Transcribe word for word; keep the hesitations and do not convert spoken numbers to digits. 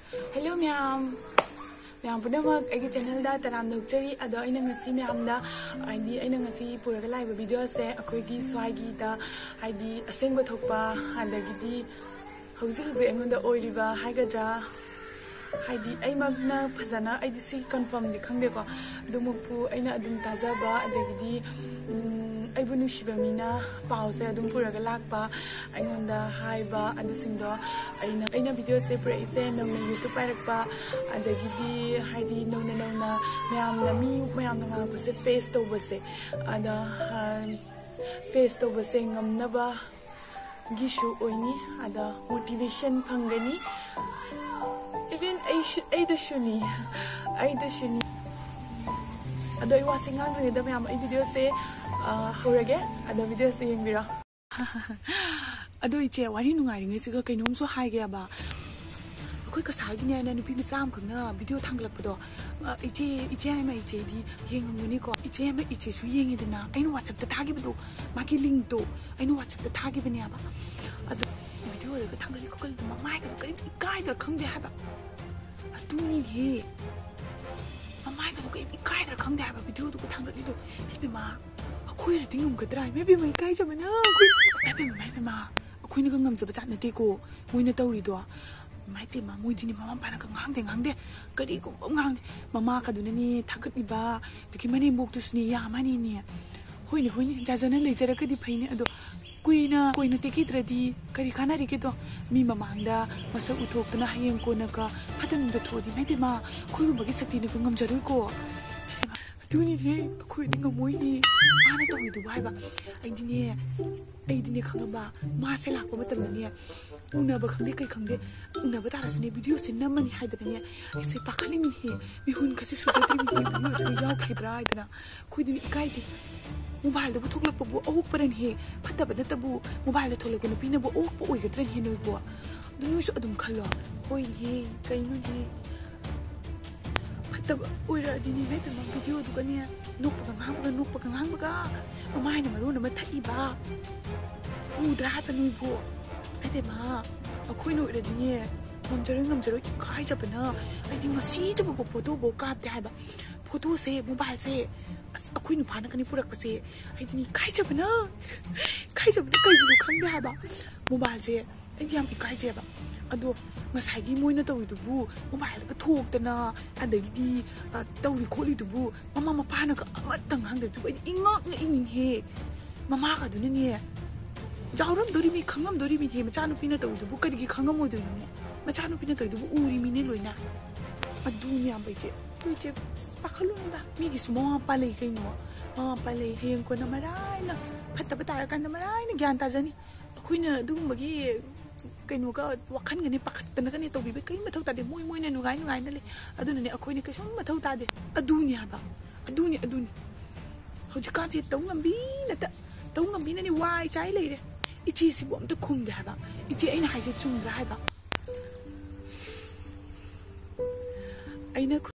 Hello ma'am. Ma'am punamak aigi channel da taram nokchari ado aina ngasi ma'am da aidi aina ngasi puraga live video se akoi gi swai gi da aidi asengba thokpa adagi di hauji hauji engonda oiriba haigadra haidi ai magna phajana aidi si confirm di khangde ko dumupu aina adum tajaba adagi di ai bu nusiba mina pause adum puraga lakpa aingonda haiba adusingdo aina aina video se praise nongna youtube parakpa adagi di haidi nongna nongna mayam na mi mayam nga bu se face to base ada face to base ngamnaba gishu oini ada motivation phangani even ai ai da shuni ai da shuni ado I was singing ang da mayam ai video se horage ado video se yengbira ado iche wari nungai ngai siga kainom so haige ba akoi ka sagi ne na nupi macham khangna video thanglakpado iche iche ai mai iche di yengngani ko iche mai iche su yengi dana ainu whatsapp ta thagi bdo maki link to ainu whatsapp ta thagi bani aba ado video da thangali ko kal ma mai ka kai kai da khangde ha ba atuni he ma mai ka kai kai da khangde ha ba video du ko thangali do bi ma akoi ra tingum ka drai maybe mai kai jamana akoi maybe mai ma akoi ni ngam jaba chat na te ko moina tawri do mai pe ma moi dini mama pa na ngang de ngang de kadi ko ngang mama ka du ni thakat ni ba tiki mani mok tu sni ya mani ni hoi ni hoi ni ja jana le jara kadi phaini ado kuina kuina tiki tradi kari khana ri ke to mi mamang da masa uthok tana hayeng ko na ka patan da thodi mai pe ma khoi bu bagi sakti ni ngam jaru ko tuni ne khoi ni ngamoi ni ana to du bai ba ai di ne ai di ne khanga ba ma se la ko matam ne una ba khangde kai khangde una ba tara sune video sin namani haida ne ai se pakhali mi he mi hun ka se su se tri mi he mi se yaw khidra idna khoi di ikai ji mobile da bu thok lak bu au paran he phata ba na tabu mobile da thole ko pi na bu au po oi ga tren he no bu du nu su adum khalo hoi he kai nu he phata oi ra di ne mai pe ma video du ka ne nok pa ngang pa nok pa ngang ba ka ma na maru na ma thai ba u dra ta nu bu ai pe ma akoi no ra di ne ngam jaro ngam jaro kai ja pa na ai di ma si ja bu photo bo ka ta ba photo se mobile se akoi nu phana kani purak pa se ai di ni kai ja pa na kai ja pa kai du khang da ba mobile se ai yam kai je ba ado ngasai gi moina tawi du bu mobile ka thok ta na adagi di tawi kholi du bu mama ma phana ka amatang hang da du ai ingok na ing he mama ka du ni jauram dori mi khangam dori mi he macha nu pina tawi du bu kari gi khangam mo du ni macha nu pina tawi du bu uri mi ne loina adu ni am bai je tu je pakhalu ba mi gi sumo pa le kai no ma pa le heng ko na marai na phatta ba ta kan na marai na gyan ta jani khuina dum bagi kai no ka wakhan gani pakhat na gani to bi be kai ma thau ta de moi moi na nu gai nu gai na le adu ne akhoi ni kai sum ma thau ta de adu ni ha ba adu ni adu ni hoji ka je tau ngam bi na ta tau ngam bi na ni wai chai le de ichi si bom ta khum de ha ba ichi ai na hai je chung ra ha ba ai na